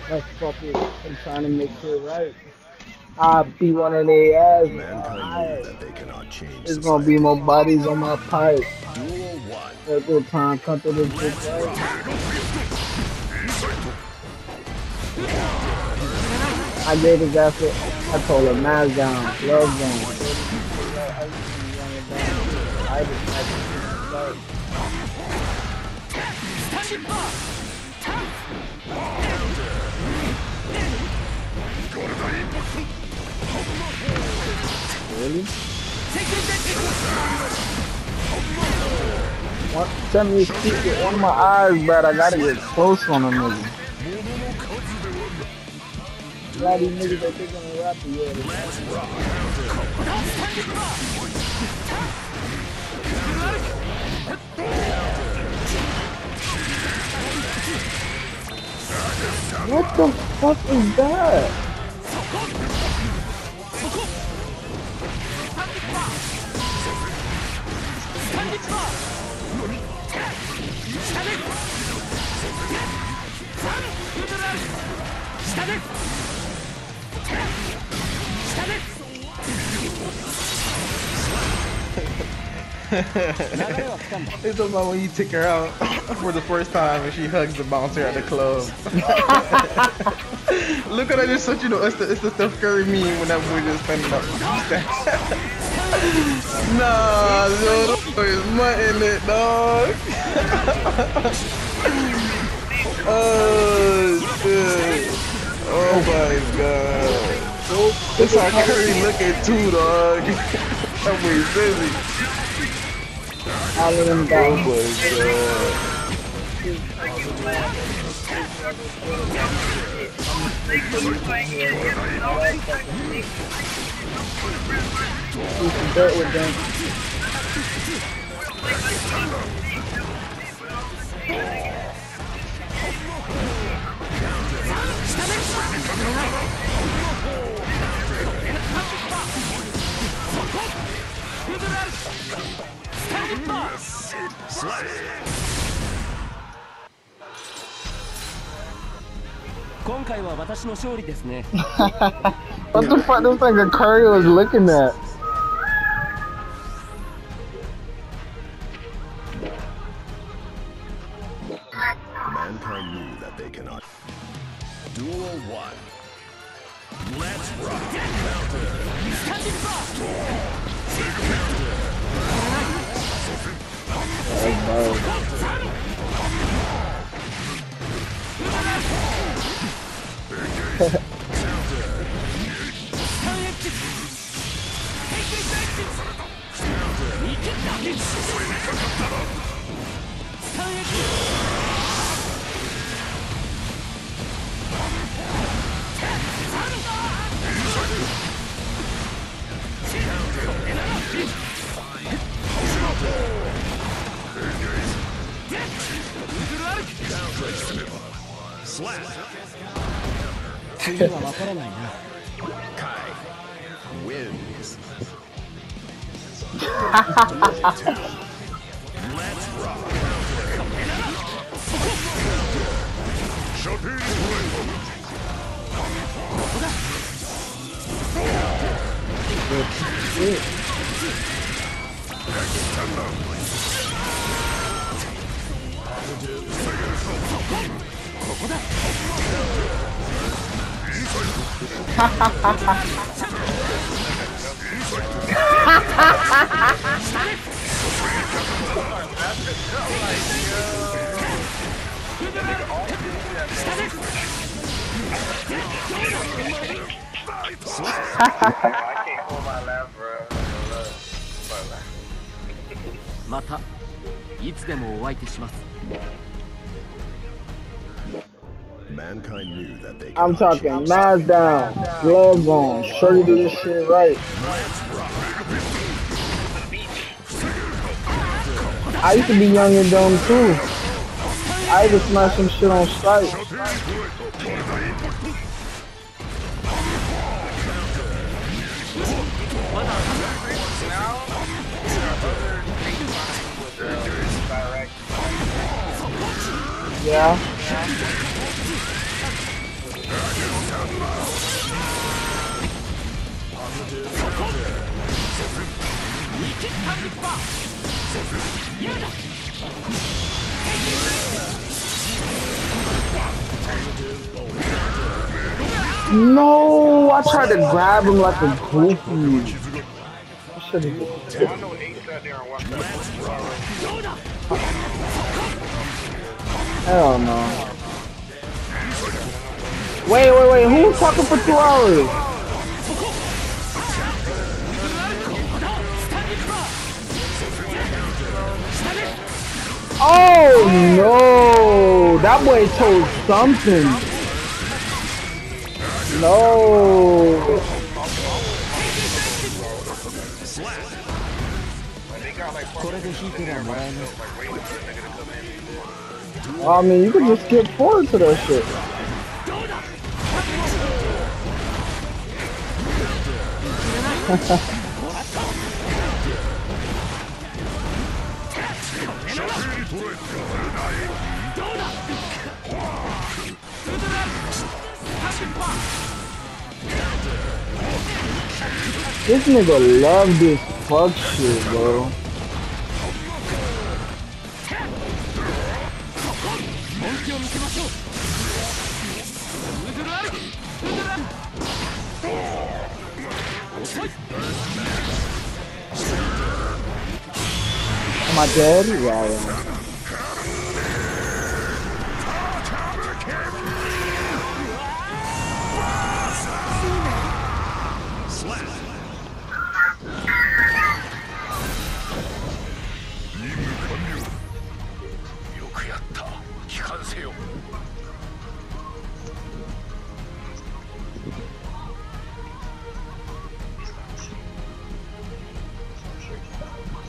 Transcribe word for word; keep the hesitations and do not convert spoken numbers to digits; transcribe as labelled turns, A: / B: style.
A: Let's fuck it. I'm trying to make it right. I'll be one of their ass.
B: Mankind knew
A: Alright.
B: that they cannot change
A: There's gonna be
B: society.
A: more bodies on my pipe.
B: Duel one.
A: Circle time, come to this bitch
B: Let's
A: right.
B: rock.
A: I gave his ass a, I told her, mask down, gloves on. I just had to really? What? Send me a secret. One of my eyes, but I gotta get close on a nigga. A lot of these niggas that think I'm a rapper, yeah. What the fuck is that?
C: It's about when you take her out for the first time and she hugs the bouncer at the club. Look at that, just such, you know, it's the, it's the Steph Curry meme when that boy just standing up. Nah, yo, it's mutton it, dog. Oh, shit. Oh my god. That's how Curry looking too, dog. That boy's busy.
A: All of them
C: Oh
A: guys.
C: my god.
A: Do some dirt with them. What the fuck this nigga Curry was looking at?
B: Mankind knew that they cannot. Duel one. Let's rock. Slap. Kai wins. Let's rock.
D: I can't hold my laugh, bro.
E: またいつでもお会いいたします。
B: Mankind knew that they
A: I'm
B: cannot
A: talking
B: change
A: mask down, gloves on, sure you do this shit right. I used to be young and dumb too. I used to smash some shit on Skype. Yeah. No, I tried to grab him like a goofy. I should have.
D: I know Nate sat there and watched that.
A: Hell no. Wait, wait, wait. Who was talking for two hours? Oh no! That boy told something. No.
D: They got like fucking in there, right? Like waiting for the nigga to come in.
A: I mean, you could just skip forward to that shit. This nigga love this fuck shit, bro. Am I dead? Yeah, I am.